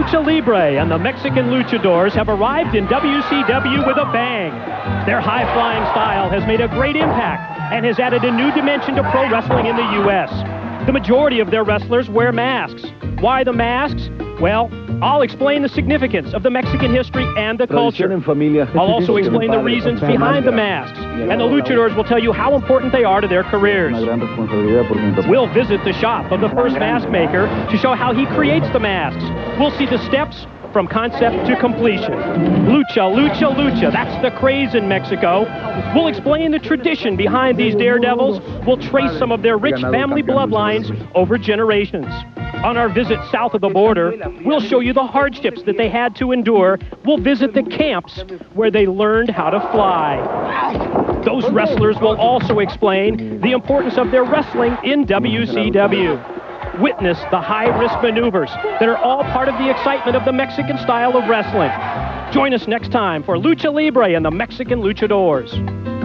Lucha Libre and the Mexican Luchadores have arrived in WCW with a bang. Their high-flying style has made a great impact and has added a new dimension to pro wrestling in the U.S. The majority of their wrestlers wear masks. Why the masks? Well, I'll explain the significance of the Mexican history and the culture. I'll also explain the reasons behind the masks, and the Luchadors will tell you how important they are to their careers. We'll visit the shop of the first mask maker to show how he creates the masks. We'll see the steps from concept to completion. Lucha, lucha, lucha, that's the craze in Mexico. We'll explain the tradition behind these daredevils. We'll trace some of their rich family bloodlines over generations. On our visit south of the border, we'll show you the hardships that they had to endure. We'll visit the camps where they learned how to fly. Those wrestlers will also explain the importance of their wrestling in WCW. Witness the high-risk maneuvers that are all part of the excitement of the Mexican style of wrestling. Join us next time for Lucha Libre and the Mexican Luchadors.